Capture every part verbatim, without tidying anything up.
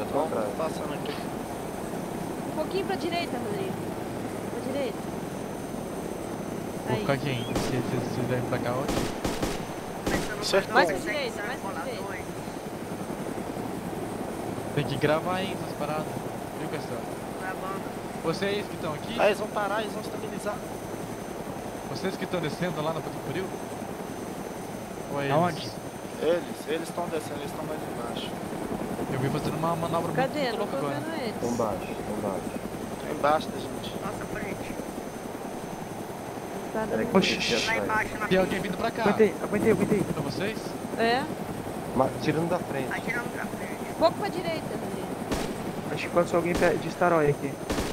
tô atrás. passando aqui. Um pouquinho pra direita, Rodrigo. Pra direita. Vou Aí. ficar aqui ainda. Se vocês quiserem pra cá, ótimo. Certo. Mais pra direita, mais pra direita. Tem que gravar ainda essas paradas. Viu, Castelo? Vocês que estão aqui, Ah, eles vão parar, eles vão estabilizar. vocês que estão descendo lá na Ponte Frio? Ou é eles? Aonde? Eles, eles estão descendo, eles estão mais embaixo. Eu vim fazendo uma manobra Cadê? muito Não louca tô agora. vendo eles. Tô embaixo, tô embaixo. Tá embaixo da gente. Nossa frente. Não tá Peraí dando. que eu Oxi. vou Lá embaixo na Tem alguém vindo pra cá. Aguentei, aguentei, aguentei. Pra vocês? É? Ma- Tirando da frente. atirando pra frente. Um pouco pra direita, Rodrigo. Acho que passou alguém perto de Staroy aqui.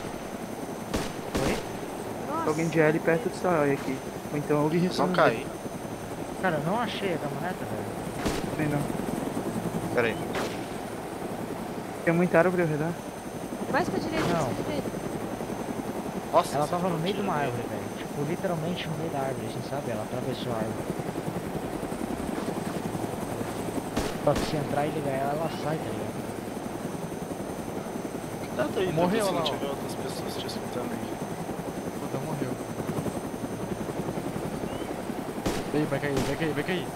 Nossa. Alguém de L perto de Staroy aqui. Ou então eu ouvi Eles vão ressonância. cair. Cara, eu não achei a caminhoneta, velho. Também não. Pera aí. Tem muita árvore ao redor. Mais pra direita, mais Não. pra direita. Nossa, Ela você tava no viu meio de tiro uma nele. árvore, velho. Tipo, literalmente no meio da árvore, assim, sabe? Ela atravessou a árvore. Só que se entrar e ligar ela, ela sai, tá ligado? Tenta aí, Morreu se lá, não ó. tiver outras pessoas te escutando aí. Puta, morreu. Ei, vai cair, vai cair, vai cair.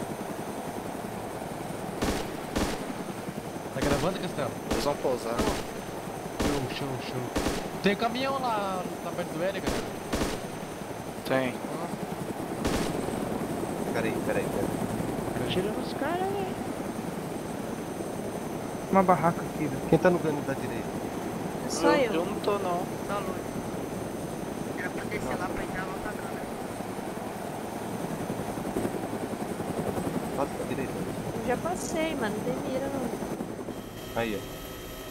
Tá gravando, Castelo? Eles vão pousar. Show, show, show. Tem um caminhão lá, lá perto do L, galera. Tem. Pera aí, pera aí, pera aí. Tira nos caras, velho. Uma barraca aqui, velho. Quem tá no canto da direita? É só eu. Eu não tô não. Tá longe. Era pra descer lá pra entrar lá na câmera. Passa pra direita. Eu já passei, mano. Não tem mira, não. Aí, ó.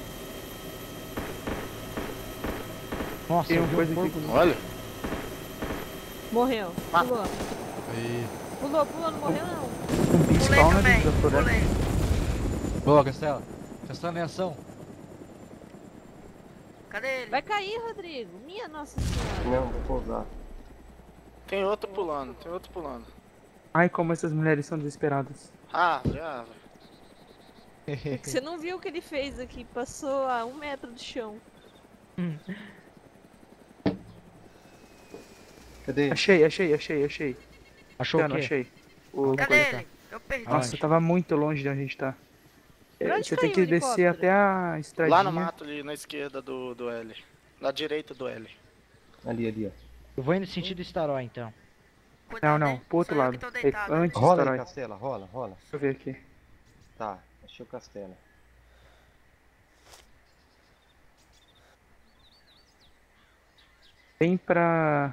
Nossa, Tem eu uma vi coisa um aqui. corpo. Olha. Morreu. Ah. Pulou. Aí. Pulou, pulou. Não morreu, não. Um Pulei spawner também, da floresta. pulei. Boa, Castelo. Castelo em ação. Cadê ele? Vai cair, Rodrigo. Minha nossa senhora. Não, vou pousar. Tem outro pulando, tem outro pulando. Ai, como essas mulheres são desesperadas. Ah, já. É que você não viu o que ele fez aqui. Passou a um metro do chão. Cadê? Achei, achei, achei, achei. Achou o Luciano, quê? achei. O... Cadê coisa. ele? Eu perdi. Nossa, Aonde? tava muito longe de onde a gente tá. Pra É, onde você caiu tem que o descer helicóptero? até a estradinha. Lá no mato ali, na esquerda do, do L. Na direita do L. Ali, ali, ó. Eu vou indo no sentido Staroy, então. Cuidado, Não, não, hein? pro outro Sou eu lado. que tô É deitado. antes de Rola aí, Staroy. Castela, rola, rola. Deixa eu ver aqui. Tá, achei o Castela. Vem pra...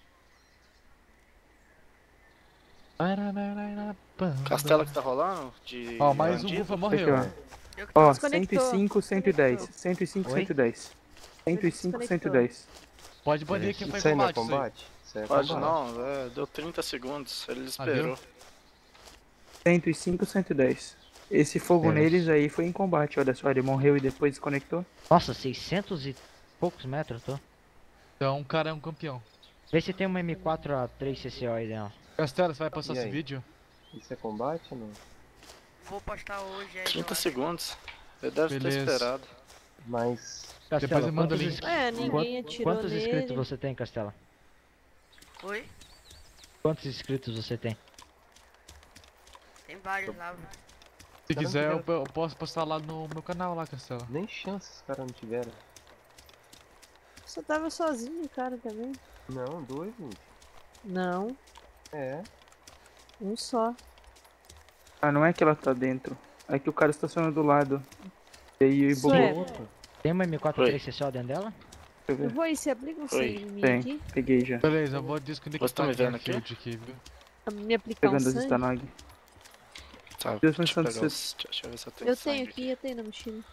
Castelo que tá rolando? De Ó, mais um bandido? Bufa Aqui, morreu. ó. Eu que Ó, tô... Desconectou. cento e cinco, cento e dez. Desconectou. cento e cinco, Oi? cento e dez. cento e cinco, cento e dez. Pode banir quem foi Isso aí não é combate, isso aí. combate? Isso aí é Pode combate. não, é, deu trinta segundos, ele Ah, esperou. cento e cinco, cento e dez. Esse fogo É. neles aí foi em combate, olha só. Ele morreu e depois desconectou. Nossa, seiscentos e poucos metros, eu tô. Então, o cara é um campeão. Vê se tem uma M quatro A três C C O aí dentro. Castelo, você vai passar E esse aí? vídeo? Isso é combate ou não? Vou postar hoje aí. trinta eu acho. segundos. Ele deve ter Beleza. esperado. Mas... Depois Castela, eu mando quantos, o link. ins- É, ninguém quant- atirou quantos nele. inscritos você tem, Castela? Oi? Quantos inscritos você tem? Tem vários lá. Se Cara, não quiser, eu, tiveram- eu posso postar lá no meu canal, lá, Castelo. Nem chance os caras não tiveram. Você tava sozinho, cara, também. Não, dois, gente. Não, É. um só. Ah, não é que ela tá dentro. É que o cara estaciona do lado. E aí Isso bugou. é. Outro. Tem uma M quatro A Oi. três C C O dentro dela? Deixa eu Eu ver. vou aí, você aplica um Oi. sangue em mim Tem, aqui. peguei já. Beleza, eu vou desconectar Você tá me vendo aqui? Garfield aqui, viu? Me aplicar um Pegando as sangue. Stanog. Tá, Deus deixa eu me pegar santo, os... Deixa eu ver se eu tenho Eu sangue tenho aqui, eu tenho na mochila.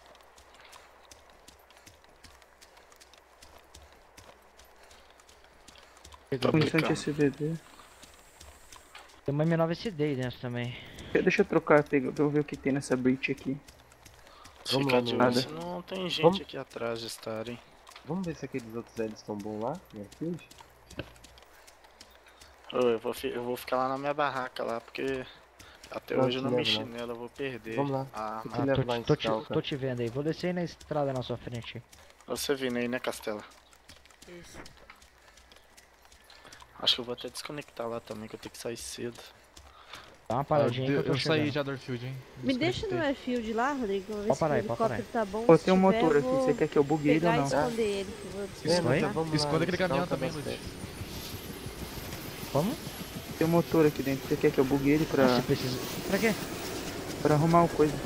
Tô Munição aplicando. S V D. Tem uma M nove S D aí dentro também. Deixa eu trocar, pega, eu ver o que tem nessa breach aqui. Vamos Fica lá, de no- olho, senão tem gente Vamos- aqui atrás de estar, hein. Vamos ver se aqueles outros L's estão bons lá, no Airfield? Ô, eu, vou, fi- eu vou ficar lá na minha barraca lá, porque Até Não, hoje eu não te mexi levo, não. nela, eu vou perder. Vamos lá. Ah, Eu te mas levo tô, lá em tô, te, Scalca. tô te vendo aí. Vou descer aí na estrada na sua frente. você vindo aí, né, Castela? Isso. Acho que eu vou até desconectar lá também, que eu tenho que sair cedo. Dá uma Eu, paradinha aí que eu tô eu saí chegando. de Adorfield, hein? Me deixa no Desconectei. airfield lá, Rodrigo. Vou ver Pode se parar o aí, pode parar helicóptero tá bom. Pô, Se tem um tiver, motor eu aqui, vou você quer que eu bugue ele ou pegar e não? esconder ele. Vou É, desconectar. mas Oi? já vamos lá Esconda em aquele caminhão Scalca também, das Lud. Festas. Como? Tem um motor aqui dentro, você quer que eu bugue ele Ah, pra, você precisa... Pra quê? pra arrumar o coisa?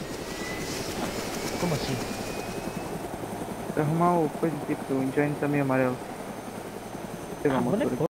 Como assim? Pra arrumar o coisa aqui, porque o engine tá meio amarelo. Vou pegar Ah, o motor moleque, aqui.